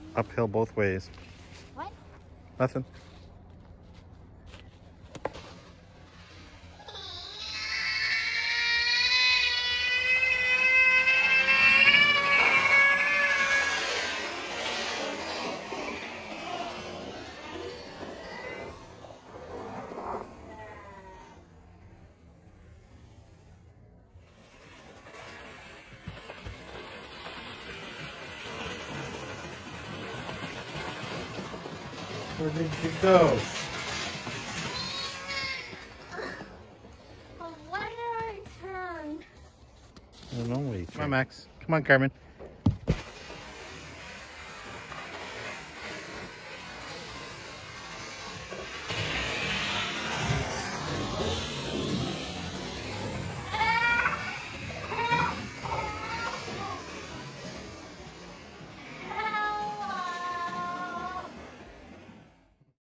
uphill both ways. What? Nothing. Where did you go? Why did I turn? I don't know. Come on, Max. Come on, Carmen.